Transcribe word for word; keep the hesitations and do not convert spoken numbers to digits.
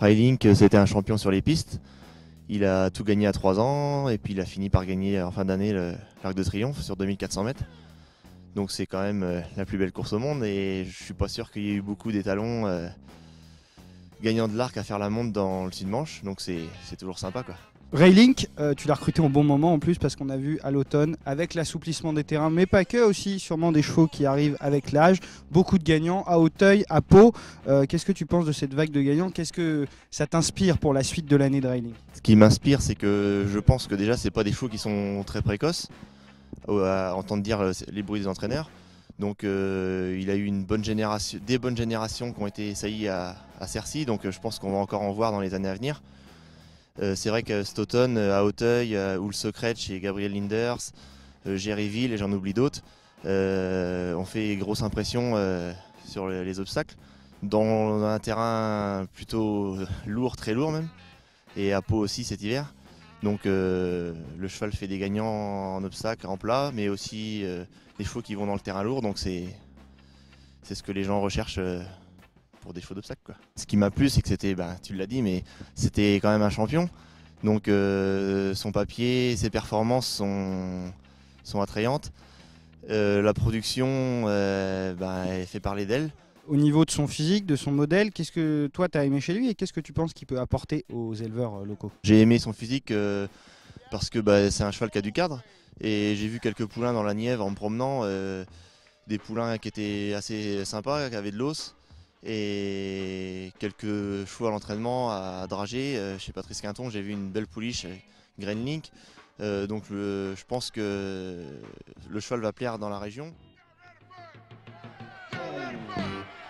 Railink, c'était un champion sur les pistes. Il a tout gagné à trois ans et puis il a fini par gagner en fin d'année l'Arc de Triomphe sur deux mille quatre cents mètres. Donc c'est quand même euh, la plus belle course au monde et je suis pas sûr qu'il y ait eu beaucoup d'étalons euh, gagnants de l'arc à faire la monte dans le Sud-Manche. Donc c'est toujours sympa quoi. Railink, euh, tu l'as recruté au bon moment en plus parce qu'on a vu à l'automne avec l'assouplissement des terrains, mais pas que, aussi sûrement des chevaux qui arrivent avec l'âge, beaucoup de gagnants à Auteuil, à Pau. Euh, Qu'est-ce que tu penses de cette vague de gagnants? Qu'est-ce que ça t'inspire pour la suite de l'année de Railink? Ce qui m'inspire, c'est que je pense que déjà c'est pas des chevaux qui sont très précoces, à entendre dire les bruits des entraîneurs. Donc euh, il a eu une bonne génération, des bonnes générations qui ont été saillies à, à Cercy, donc euh, je pense qu'on va encore en voir dans les années à venir. Euh, c'est vrai que cet automne, à Auteuil, euh, où le secret chez Gabriel Linders, euh, Géryville et j'en oublie d'autres, euh, ont fait grosse impression euh, sur les, les obstacles, dans un terrain plutôt lourd, très lourd même, et à Pau aussi cet hiver. Donc euh, le cheval fait des gagnants en obstacle, en plat, mais aussi euh, des chevaux qui vont dans le terrain lourd, donc c'est ce que les gens recherchent euh, pour des chevaux d'obstacle. Ce qui m'a plu, c'est que c'était, bah, tu l'as dit, mais c'était quand même un champion. Donc euh, son papier, ses performances sont, sont attrayantes. Euh, la production, euh, bah, elle fait parler d'elle. Au niveau de son physique, de son modèle, qu'est-ce que toi tu as aimé chez lui et qu'est-ce que tu penses qu'il peut apporter aux éleveurs euh, locaux? J'ai aimé son physique euh, parce que bah, c'est un cheval qui a du cadre. Et j'ai vu quelques poulains dans la Nièvre en me promenant, euh, des poulains qui étaient assez sympas, qui avaient de l'os. Et quelques chevaux à l'entraînement à drager. Euh, chez Patrice Quinton, j'ai vu une belle pouliche, Greenlink. Euh, donc le, je pense que le cheval va plaire dans la région.